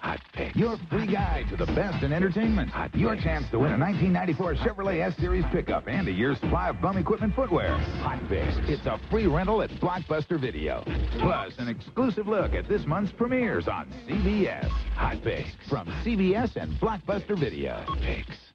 Hot Pix. Your free guide to the best in entertainment. Your chance to win a 1994 Chevrolet S-Series pickup and a year's supply of bum equipment footwear. Hot Pix. It's a free rental at Blockbuster Video. Plus, an exclusive look at this month's premieres on CBS. Hot Pix from CBS and Blockbuster Video. Hot Pix.